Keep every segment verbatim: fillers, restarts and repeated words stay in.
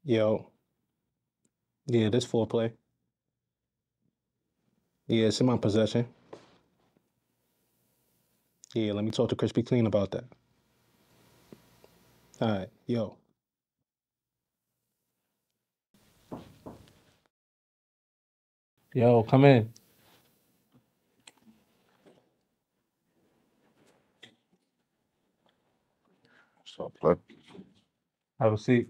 Yo. Yeah, this foreplay. Yeah, it's in my possession. Yeah, let me talk to Crispy Clean about that. All right, yo. Yo, come in. What's up, play? Have a seat.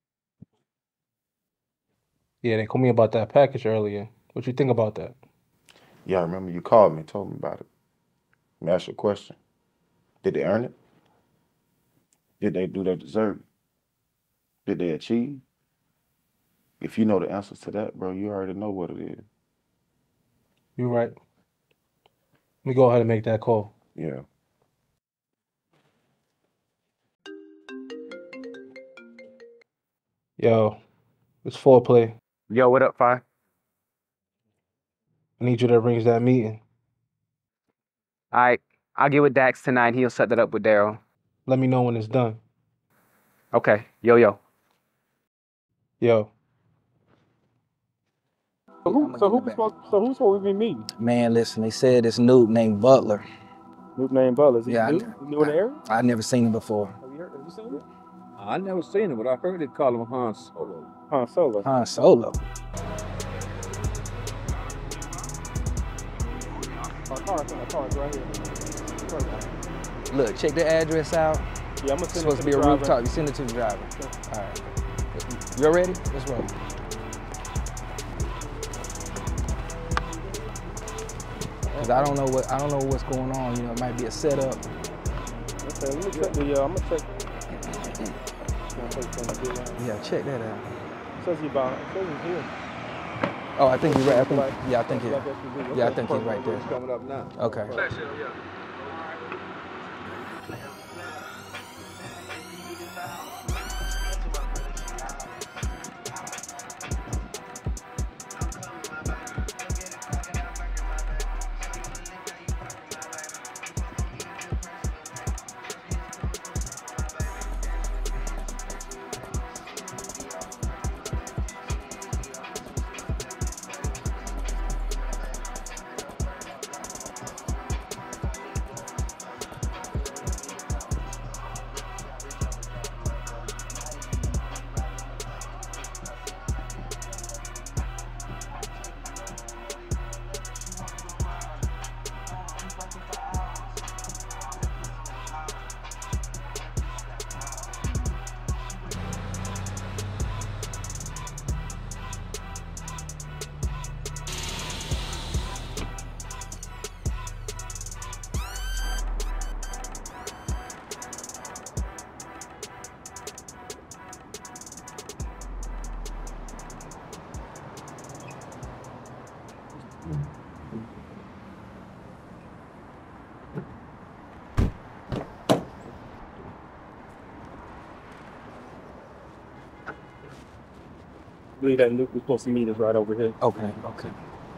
Yeah, they called me about that package earlier. What you think about that? Yeah, I remember you called me and told me about it. Let me ask you a question. Did they earn it? Did they do their deserve? Did they achieve? If you know the answers to that, bro, you already know what it is. You right. Let me go ahead and make that call. Yeah. Yo, it's foreplay. Yo, what up, Fi? I need you to arrange that meeting. All right, I'll get with Dax tonight. He'll set that up with Daryl. Let me know when it's done. Okay, yo, yo. Yo. So who, so, who supposed, so who's supposed to be meeting? Man, listen, they said this noob named Butler. Noob named Butler. Is he Yeah, new? I, He new in the area? I never seen him before. Have you, heard, have you seen it? I never seen it, but I heard it call him Han Solo. Han Solo. Han Solo. My car's in the car, it's right here. Right. Look, check the address out. Yeah, I'm gonna It's send it supposed to to be the a driver. rooftop. You send it to the driver. All right. You ready? Let's roll. Cause I don't know what I don't know what's going on. You know, it might be a setup. Okay, let me check the. Uh, I'm gonna check. Yeah, check that out. It says he about. It says he's here. Oh, I think you're right. I think, yeah, I think Like it. S U V. Yeah, I Okay, think he's perfect. right there. It's coming up now. Okay. I believe that Luke was supposed to meet us right over here. Okay. Okay.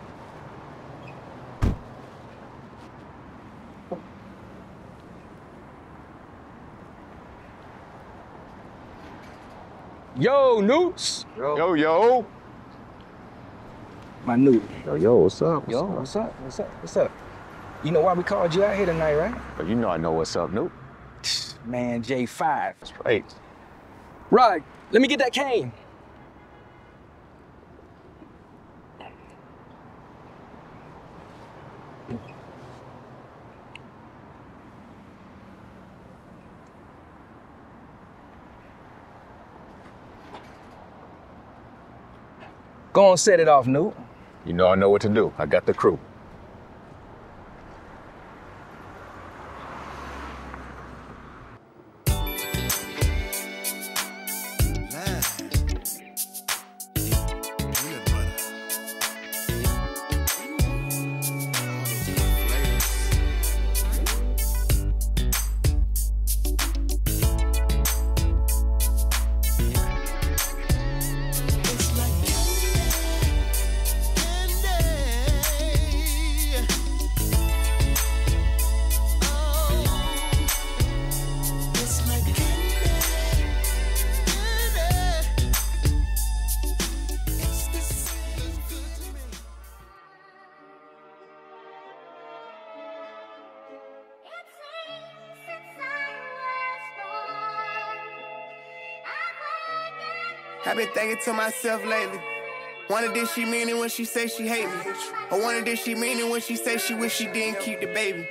Yo, Newts. Yo, yo. My noob. Yo, yo, what's up? What's Yo, up? what's up? What's up? What's up? You know why we called you out here tonight, right? You know I know what's up, Nope. Man, J five. That's right. Right. Let me get that cane. Go on, set it off, Newt. You know I know what to do. I got the crew. It's like candy, candy. I've been thinking to myself lately. Wonder did she mean it when she say she hate me? Or wonder did she mean it when she say she wish she didn't keep the baby?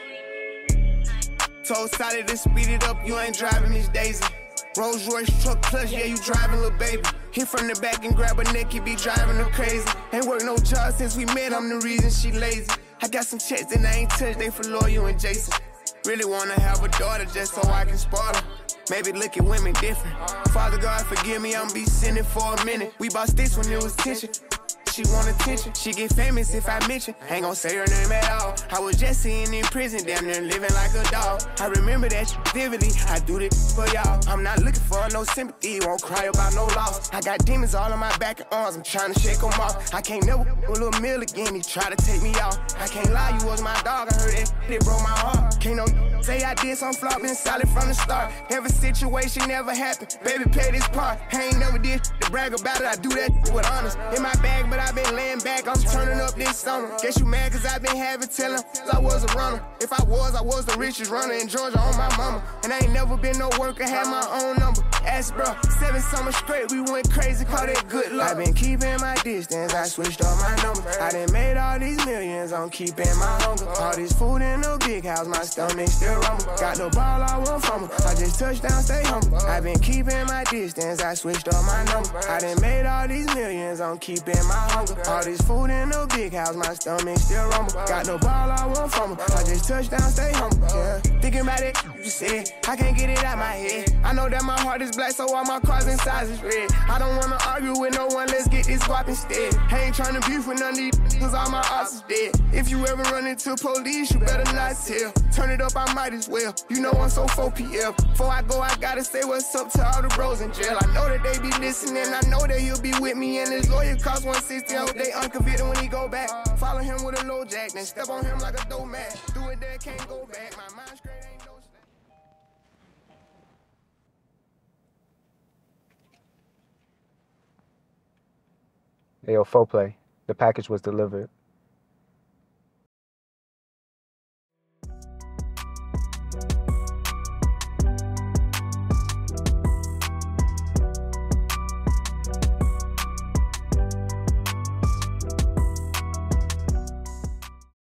Told Sally to speed it up, you ain't driving Miss Daisy. Rolls Royce truck plus, yeah, you driving, little baby. Hit from the back and grab her neck, you be driving her crazy. Ain't worked no job since we met, I'm the reason she lazy. I got some checks that I ain't touched, they for Loyal and Jason. Really wanna have a daughter just so I can spoil her. Maybe look at women different. Father God, forgive me, I'm be sinning for a minute. We bought sticks when it was tension. She want attention, she get famous if I mention. Ain't gon' say her name at all. I was just sitting in prison, damn near living like a dog. I remember that shit vividly, I do this for y'all. I'm not looking for no sympathy, won't cry about no loss. I got demons all on my back and arms, I'm trying to shake them off. I can't never a little meal again, he try to take me out. I can't lie, you was my dog, I heard that it broke my heart. Can't no say I did some flop, been solid from the start. Every situation never happened, baby play this part. I ain't never did to brag about it, I do that with honest. In my bag, but I been laying back, I'm turning up this summer. Guess you mad cause I been having tellin' I was a runner. If I was, I was the richest runner in Georgia on my mama. And I ain't never been no worker, had my own number. Ask bro, seven summers straight, we went crazy, call that good luck. I been keeping my distance, I switched up my number. I done made all these millions, I'm keeping my hunger. All this food in the big house, my stomach still rumble. Got no ball, I want from her, I just touched down, stay humble. I been keeping my distance, I switched up my number. I done made all these millions, I'm keeping my hunger. All this food in the big house, my stomach still rumble. Got no ball, I want from her, I just touched down, stay humble. Yeah. Thinking about it, you said, I can't get it out my head. I know that my heart is black, so all my cars inside is red. I don't wanna argue with no one, let's get this guap instead. I ain't tryna beef with none of these cause all my ops is dead. If you ever run into police, you better not tell. Turn it up, I might as well. You know I'm so four P F. Before I go, I gotta say what's up to all the bros in jail. I know that they be listening, I know that he'll be with me. And his lawyer cost one sixty, I hope they unconvicted when he go back. Follow him with a low jack, then step on him like a dough mat. Do it there, can't go back. My mind straight ain't no slack. Hey, yo, Four Play. The package was delivered.